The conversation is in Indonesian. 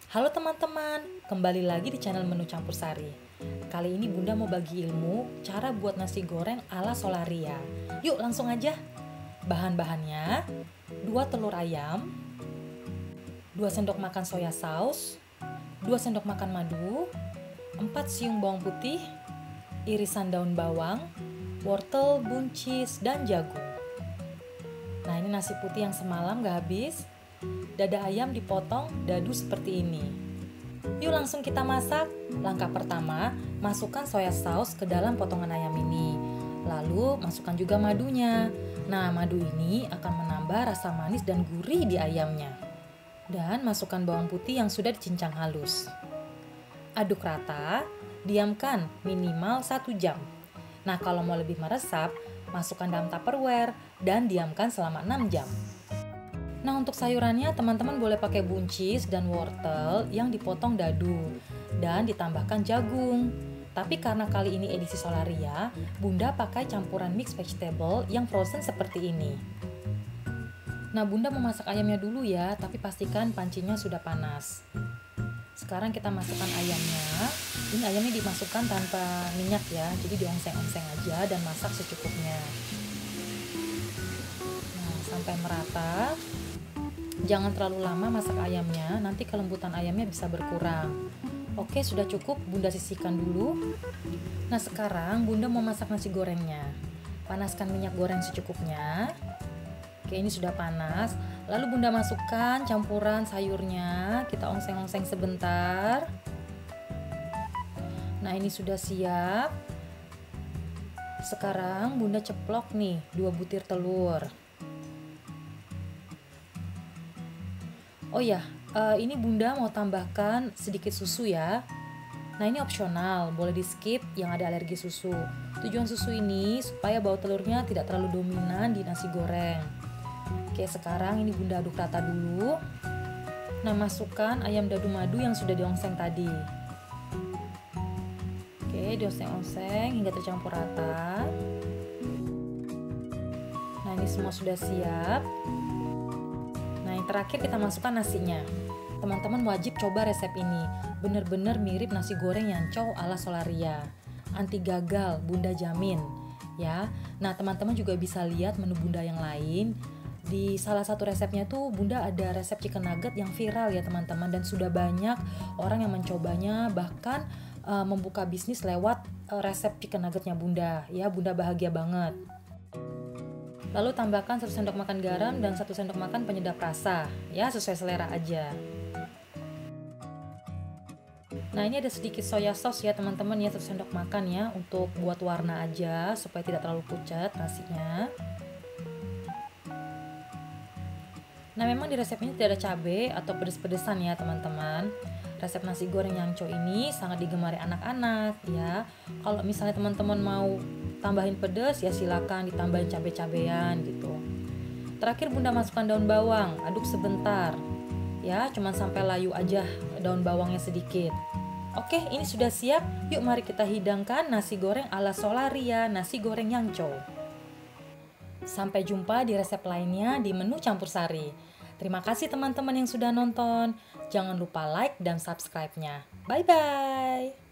Halo teman-teman, kembali lagi di channel Menu Campur Sari. Kali ini Bunda mau bagi ilmu cara buat nasi goreng ala Solaria. Yuk langsung aja. Bahan-bahannya: 2 telur ayam, 2 sendok makan soya saus, 2 sendok makan madu, 4 siung bawang putih, irisan daun bawang, wortel, buncis, dan jagung. Nah, ini nasi putih yang semalam gak habis. Dada ayam dipotong dadu seperti ini. Yuk langsung kita masak. Langkah pertama, masukkan soya saus ke dalam potongan ayam ini. Lalu masukkan juga madunya. Nah, madu ini akan menambah rasa manis dan gurih di ayamnya. Dan masukkan bawang putih yang sudah dicincang halus. Aduk rata, diamkan minimal 1 jam. Nah, kalau mau lebih meresap, masukkan dalam tupperware dan diamkan selama 6 jam. Nah, untuk sayurannya teman-teman boleh pakai buncis dan wortel yang dipotong dadu dan ditambahkan jagung. Tapi karena kali ini edisi Solaria, Bunda pakai campuran mix vegetable yang frozen seperti ini. Nah, Bunda memasak ayamnya dulu ya, tapi pastikan pancinya sudah panas. Sekarang kita masukkan ayamnya. Ini ayamnya dimasukkan tanpa minyak ya, jadi diongseng-ongseng aja dan masak secukupnya. Nah, sampai merata. Jangan terlalu lama masak ayamnya, nanti kelembutan ayamnya bisa berkurang. Oke, sudah cukup, Bunda sisihkan dulu. Nah, sekarang Bunda mau masak nasi gorengnya. Panaskan minyak goreng secukupnya. Oke, ini sudah panas. Lalu Bunda masukkan campuran sayurnya. Kita ongseng-ongseng sebentar. Nah, ini sudah siap. Sekarang Bunda ceplok nih 2 butir telur. Oh ya, ini Bunda mau tambahkan sedikit susu ya. Nah, ini opsional, boleh di skip yang ada alergi susu. Tujuan susu ini supaya bau telurnya tidak terlalu dominan di nasi goreng. Oke, sekarang ini Bunda aduk rata dulu. Nah, masukkan ayam dadu madu yang sudah diongseng tadi. Oke, diongseng-ongseng hingga tercampur rata. Nah, ini semua sudah siap. Nah, yang terakhir kita masukkan nasinya. Teman-teman wajib coba resep ini. Bener-bener mirip nasi goreng Yancou ala Solaria. Anti gagal, Bunda jamin. Ya. Nah, teman-teman juga bisa lihat menu Bunda yang lain. Di salah satu resepnya tuh Bunda ada resep chicken nugget yang viral ya teman-teman. Dan sudah banyak orang yang mencobanya, bahkan membuka bisnis lewat resep chicken nuggetnya Bunda. Ya, Bunda bahagia banget. Lalu tambahkan 1 sendok makan garam dan 1 sendok makan penyedap rasa, ya sesuai selera aja. Nah, ini ada sedikit soya sauce ya teman-teman ya, 1 sendok makan ya, untuk buat warna aja supaya tidak terlalu pucat nasinya. Nah, memang di resep ini tidak ada cabai atau pedes-pedesan ya teman-teman. Resep nasi goreng Yancou ini sangat digemari anak-anak ya. Kalau misalnya teman-teman mau tambahin pedas ya silakan ditambahin cabai-cabean gitu. Terakhir Bunda masukkan daun bawang, aduk sebentar. Ya, cuman sampai layu aja daun bawangnya sedikit. Oke, ini sudah siap. Yuk mari kita hidangkan nasi goreng ala Solaria, nasi goreng Yancou. Sampai jumpa di resep lainnya di Menu Campur Sari. Terima kasih teman-teman yang sudah nonton. Jangan lupa like dan subscribe-nya. Bye-bye.